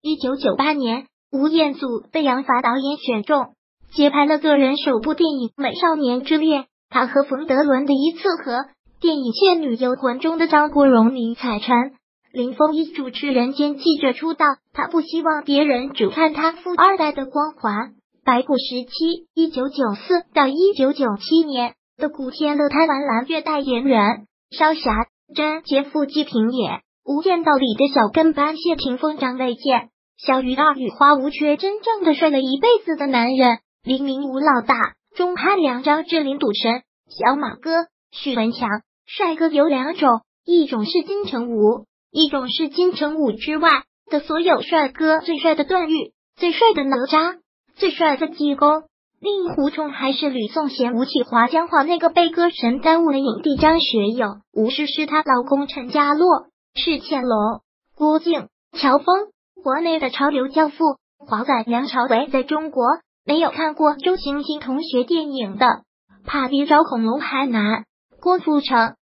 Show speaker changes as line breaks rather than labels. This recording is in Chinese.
1998年，吴彦祖被杨法导演选中，接拍了个人首部电影《美少年之恋》。他和冯德伦的一次合，电影《倩女幽魂》中的张国荣、宁采臣。林峰以主持人兼记者出道，他不希望别人只看他富二代的光环。白骨时期1994到1997年的古天乐台湾蓝月代言人，少侠真劫富济贫也，《无间道》里的小跟班谢霆锋、张卫健，小鱼儿与花无缺，真正的睡了一辈子的男人，黎明吴老大，钟汉良、张智霖赌神，小马哥许文强。帅哥有两种，一种是金城武，一种是金城武之外的所有帅哥。最帅的段誉，最帅的哪吒，最帅的济公。另一胡虫还是吕颂贤、吴启华，江华那个被歌神耽误的影帝张学友，吴诗诗她老公陈家洛，是乾隆、郭靖、乔峰，国内的潮流教父。华仔梁朝伟在中国没有看过周星星同学电影的，怕比找恐龙还难。郭富城